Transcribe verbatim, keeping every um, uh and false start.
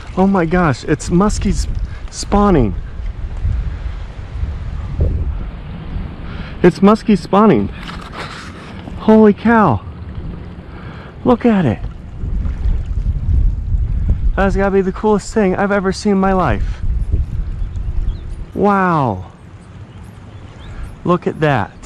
Oh my gosh, it's Muskie Spawning. It's Muskie Spawning. Holy cow. Look at it. That's gotta be the coolest thing I've ever seen in my life. Wow. Look at that.